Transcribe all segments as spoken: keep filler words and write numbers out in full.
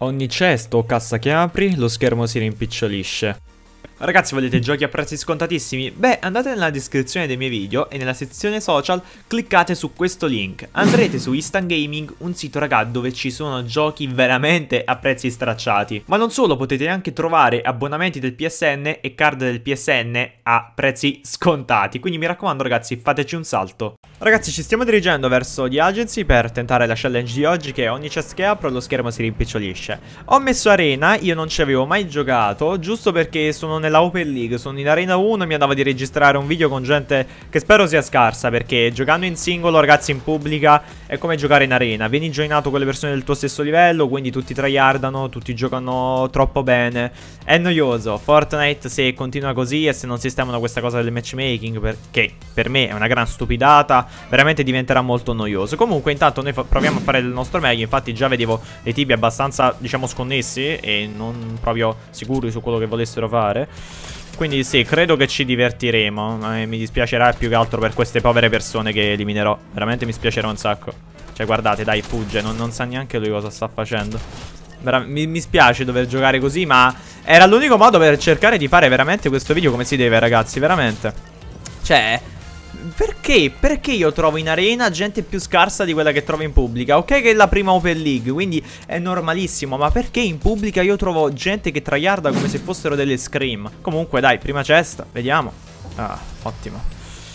Ogni cesto o cassa che apri, lo schermo si rimpicciolisce. Ragazzi, volete giochi a prezzi scontatissimi? Beh, andate nella descrizione dei miei video e nella sezione social cliccate su questo link. Andrete su Instant Gaming, un sito raga dove ci sono giochi veramente a prezzi stracciati. Ma non solo, potete anche trovare abbonamenti del P S N e card del P S N a prezzi scontati. Quindi mi raccomando ragazzi, fateci un salto. Ragazzi, ci stiamo dirigendo verso The Agency per tentare la challenge di oggi, che ogni chest che apro lo schermo si rimpicciolisce. Ho messo Arena, io non ci avevo mai giocato, giusto perché sono nella Open League, sono in Arena uno e mi andava di registrare un video con gente che spero sia scarsa, perché giocando in singolo, ragazzi, in pubblica è come giocare in Arena. Vieni joinato con le persone del tuo stesso livello, quindi tutti tryhardano, tutti giocano troppo bene. È noioso. Fortnite, se continua così e se non sistemano questa cosa del matchmaking, perché per me è una gran stupidata, veramente diventerà molto noioso. Comunque intanto noi proviamo a fare del nostro meglio. Infatti già vedevo dei tipi abbastanza, diciamo, sconnessi e non proprio sicuri su quello che volessero fare. Quindi sì, credo che ci divertiremo. eh, Mi dispiacerà più che altro per queste povere persone che eliminerò. Veramente mi spiacerà un sacco. Cioè guardate, dai, fugge. Non, non sa neanche lui cosa sta facendo. Vera mi, mi spiace dover giocare così, ma era l'unico modo per cercare di fare veramente questo video come si deve, ragazzi, veramente. Cioè, perché? Perché io trovo in arena gente più scarsa di quella che trovo in pubblica? Ok che è la prima Open League, quindi è normalissimo, ma perché in pubblica io trovo gente che tryharda come se fossero delle scream? Comunque dai, prima cesta, vediamo. Ah, ottimo.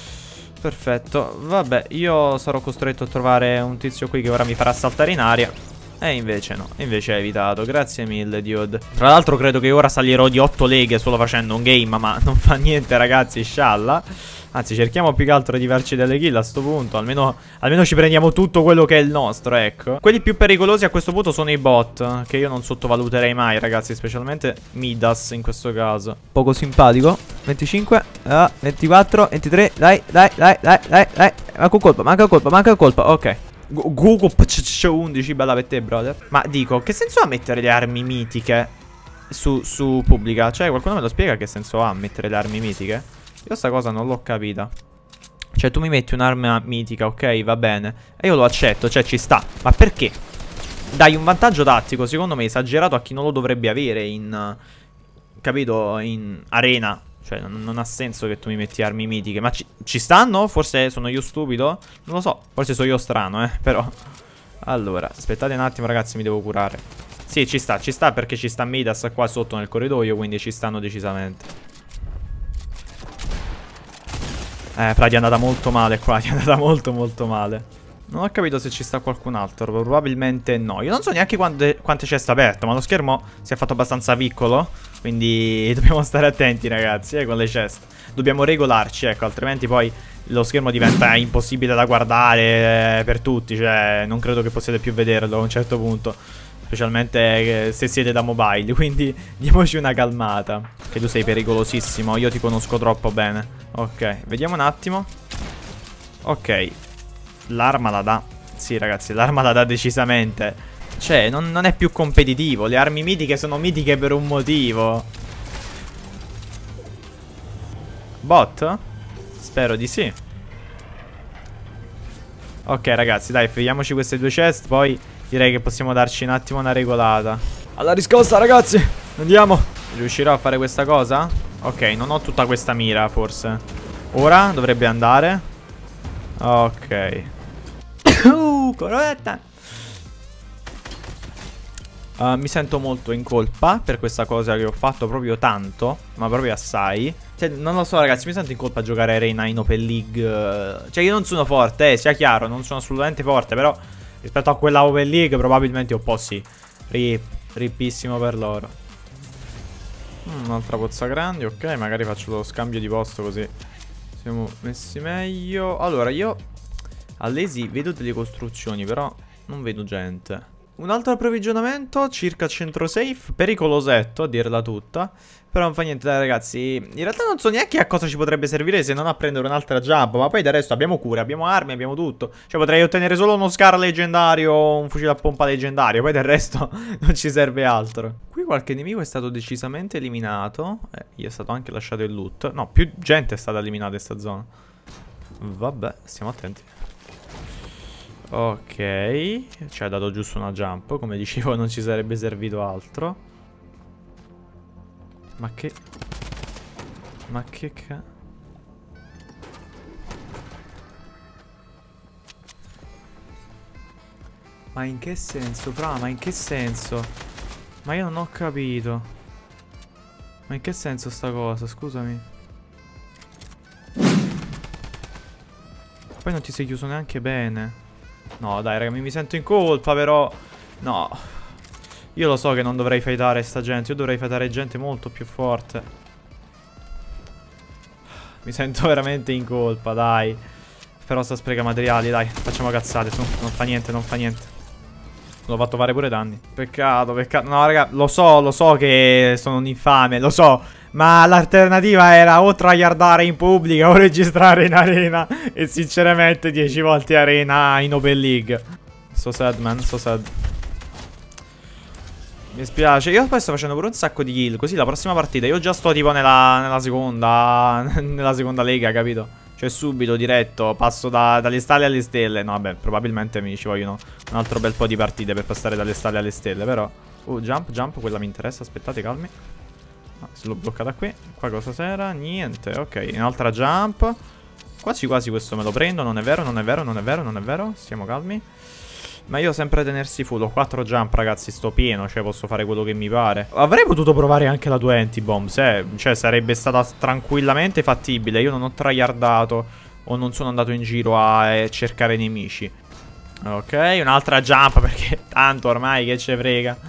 Perfetto, vabbè, io sarò costretto a trovare un tizio qui che ora mi farà saltare in aria. E invece no, invece hai evitato, grazie mille dude. Tra l'altro credo che ora salirò di otto leghe solo facendo un game, ma non fa niente ragazzi, scialla. Anzi, cerchiamo più che altro di farci delle kill a sto punto. Almeno, almeno ci prendiamo tutto quello che è il nostro, ecco. Quelli più pericolosi a questo punto sono i bot, che io non sottovaluterei mai, ragazzi. Specialmente Midas in questo caso. Poco simpatico. venticinque, ah, ventiquattro, ventitré. Dai, dai, dai, dai, dai, dai. Manca un colpo, manca un colpo, manca un colpo. Ok. Goku undici, bella per te, brother. Ma dico, che senso ha mettere le armi mitiche su, su pubblica? Cioè, qualcuno me lo spiega che senso ha mettere le armi mitiche? Io sta cosa non l'ho capita. Cioè tu mi metti un'arma mitica, ok, va bene, e io lo accetto, cioè ci sta. Ma perché? Dai un vantaggio tattico, secondo me esagerato, a chi non lo dovrebbe avere in, capito, in arena. Cioè non, non ha senso che tu mi metti armi mitiche. Ma ci, ci stanno? Forse sono io stupido? Non lo so, forse sono io strano, eh, però. Allora, aspettate un attimo ragazzi, mi devo curare. Sì, ci sta, ci sta perché ci sta Midas qua sotto nel corridoio, quindi ci stanno decisamente. Eh, fra, ti è andata molto male qua, ti è andata molto molto male. Non ho capito se ci sta qualcun altro, probabilmente no. Io non so neanche quante, quante c'è aperto, ma lo schermo si è fatto abbastanza piccolo, quindi dobbiamo stare attenti ragazzi, eh, con le chest. Dobbiamo regolarci, ecco, altrimenti poi lo schermo diventa impossibile da guardare eh, per tutti, cioè non credo che possiate più vederlo a un certo punto. Specialmente se siete da mobile, quindi diamoci una calmata. Che tu sei pericolosissimo, io ti conosco troppo bene. Ok, vediamo un attimo. Ok, l'arma la dà. Sì ragazzi, l'arma la dà decisamente. Cioè, non, non è più competitivo. Le armi mitiche sono mitiche per un motivo. Bot? Spero di sì. Ok ragazzi, dai, finiamoci queste due chest, poi direi che possiamo darci un attimo una regolata. Alla riscossa ragazzi, andiamo. Riuscirò a fare questa cosa? Ok, non ho tutta questa mira forse. Ora dovrebbe andare. Ok. Uh, corretta. uh, Mi sento molto in colpa per questa cosa che ho fatto proprio tanto, ma proprio assai. Cioè, non lo so ragazzi, mi sento in colpa a giocare Arena in Open League. Cioè, io non sono forte, eh, sia chiaro, non sono assolutamente forte, però rispetto a quella Open League probabilmente un po' sì. Rip, ripissimo per loro. mm, Un'altra pozza grande, ok, magari faccio lo scambio di posto così siamo messi meglio. Allora, io all'Esi vedo delle costruzioni, però non vedo gente. Un altro approvvigionamento circa centro safe, pericolosetto a dirla tutta. Però non fa niente dai ragazzi. In realtà non so neanche a cosa ci potrebbe servire se non a prendere un'altra jump. Ma poi del resto abbiamo cure, abbiamo armi, abbiamo tutto. Cioè potrei ottenere solo uno Scar leggendario o un fucile a pompa leggendario. Poi del resto non ci serve altro. Qui qualche nemico è stato decisamente eliminato. Eh, gli è stato anche lasciato il loot. No, più gente è stata eliminata in questa zona. Vabbè, stiamo attenti. Ok. Ci ha dato giusto una jump. Come dicevo, non ci sarebbe servito altro. Ma che... Ma che ca... Ma in che senso, Fra? Ma in che senso? Ma io non ho capito. Ma in che senso sta cosa? Scusami. Poi non ti sei chiuso neanche bene. No, dai, raga, mi, mi sento in colpa, però... No. Io lo so che non dovrei fightare sta gente. Io dovrei fightare gente molto più forte. Mi sento veramente in colpa, dai. Però sta spreca materiali, dai. Facciamo cazzate, su. Non fa niente, non fa niente. L'ho fatto fare pure danni. Peccato, peccato. No, raga, lo so, lo so che sono un infame, lo so. Ma l'alternativa era o tryhardare in pubblica o registrare in arena. E sinceramente dieci volte arena in Open League. So sad, man, so sad. Mi spiace. Io poi sto facendo pure un sacco di kill. Così la prossima partita io già sto tipo nella, nella seconda nella seconda lega, capito? Cioè subito, diretto. Passo da, dalle stalle alle stelle. No vabbè, probabilmente mi ci vogliono un altro bel po' di partite per passare dalle stalle alle stelle. Però uh, jump, jump, quella mi interessa. Aspettate, calmi. No, se l'ho bloccata qui. Qua cosa c'era? Niente, ok. Un'altra jump. Quasi quasi questo me lo prendo. Non è vero, non è vero, non è vero, non è vero. Stiamo calmi. Ma io sempre tenersi full. Ho quattro jump, ragazzi, sto pieno. Cioè posso fare quello che mi pare. Avrei potuto provare anche la due anti-bombs, eh. Cioè sarebbe stata tranquillamente fattibile. Io non ho tryhardato o non sono andato in giro a eh, cercare nemici. Ok, un'altra jump perché tanto ormai che ce frega.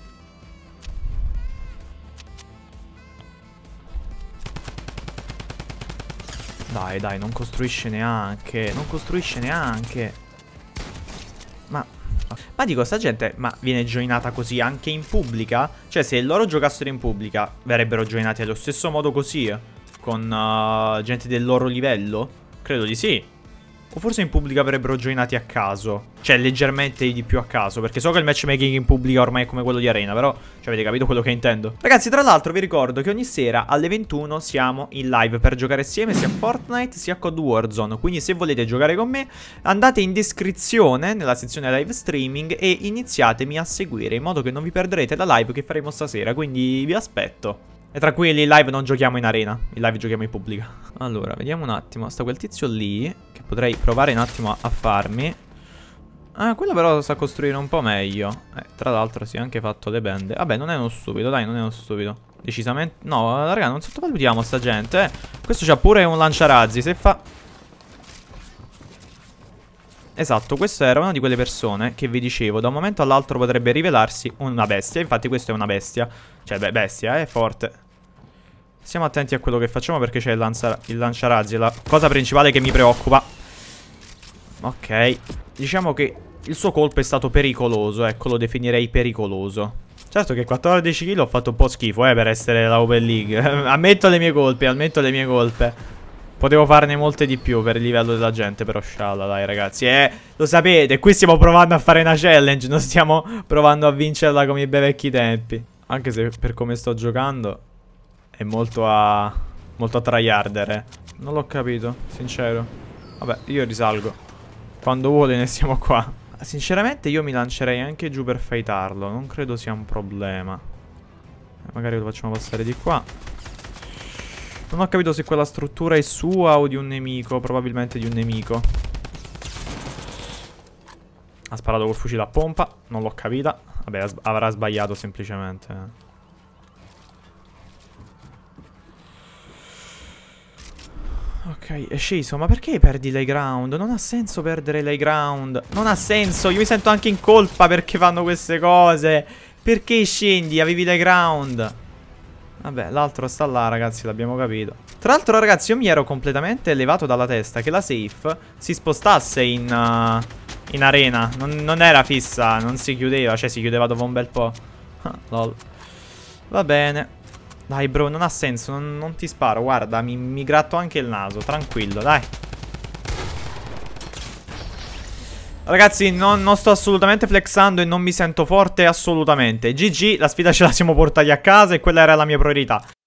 Dai, dai, non costruisce neanche. Non costruisce neanche. Ma, ma dico, sta gente ma viene joinata così anche in pubblica? Cioè, se loro giocassero in pubblica, verrebbero joinati allo stesso modo così? Con uh, gente del loro livello? Credo di sì. O forse in pubblica verrebbero joinati a caso. Cioè, leggermente di più a caso. Perché so che il matchmaking in pubblica ormai è come quello di Arena. Però, cioè, avete capito quello che intendo? Ragazzi, tra l'altro vi ricordo che ogni sera alle ventuno siamo in live per giocare assieme sia a Fortnite sia a C O D Warzone. Quindi se volete giocare con me, andate in descrizione nella sezione live streaming e iniziatemi a seguire, in modo che non vi perderete la live che faremo stasera. Quindi vi aspetto. E tranquilli, in live non giochiamo in arena, in live giochiamo in pubblica. Allora, vediamo un attimo. Sta quel tizio lì, che potrei provare un attimo a farmi. Ah, quello però sa costruire un po' meglio. Eh, tra l'altro si è anche fatto le bende. Vabbè, non è uno stupido, dai, non è uno stupido. Decisamente... No, raga, non sottovalutiamo sta gente, eh. Questo c'ha pure un lanciarazzi, se fa... Esatto, questo era una di quelle persone che vi dicevo, da un momento all'altro potrebbe rivelarsi una bestia. Infatti questo è una bestia. Cioè, beh, bestia, è forte. Stiamo attenti a quello che facciamo perché c'è il, il lanciarazzi. È la cosa principale che mi preoccupa. Ok. Diciamo che il suo colpo è stato pericoloso. Ecco, lo definirei pericoloso. Certo che quattordici kill ho fatto un po' schifo, eh, per essere la Open League. Ammetto le mie colpe, ammetto le mie colpe. Potevo farne molte di più per il livello della gente, però scialla, dai ragazzi. Eh, lo sapete, qui stiamo provando a fare una challenge, non stiamo provando a vincerla come i bei vecchi tempi. Anche se per come sto giocando è molto a... molto a tryharder, eh. Non l'ho capito, sincero. Vabbè, io risalgo. Quando vuole ne siamo qua. Sinceramente io mi lancerei anche giù per fightarlo. Non credo sia un problema. Magari lo facciamo passare di qua. Non ho capito se quella struttura è sua o di un nemico. Probabilmente di un nemico. Ha sparato col fucile a pompa. Non l'ho capita. Vabbè, avrà sbagliato semplicemente. Ok, è sceso. Ma perché perdi l'high ground? Non ha senso perdere l'high ground. Non ha senso. Io mi sento anche in colpa perché fanno queste cose. Perché scendi? Avevi l'high ground. Vabbè, l'altro sta là, ragazzi, l'abbiamo capito. Tra l'altro, ragazzi, io mi ero completamente levato dalla testa che la safe si spostasse in, uh, in arena. Non, non era fissa, non si chiudeva. Cioè, si chiudeva dopo un bel po'. Ah, lol. Va bene. Dai, bro, non ha senso, non, non ti sparo. Guarda, mi, mi gratto anche il naso. Tranquillo, dai. Ragazzi, non, non sto assolutamente flexando e non mi sento forte assolutamente. G G, la sfida ce la siamo portati a casa e quella era la mia priorità.